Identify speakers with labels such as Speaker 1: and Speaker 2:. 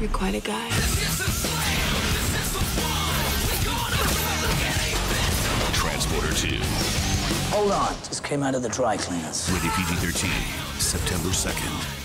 Speaker 1: You're quite a guy.
Speaker 2: Transporter 2.
Speaker 3: Hold on. Just came out of the dry cleaners.
Speaker 2: Rated PG-13. September 2nd.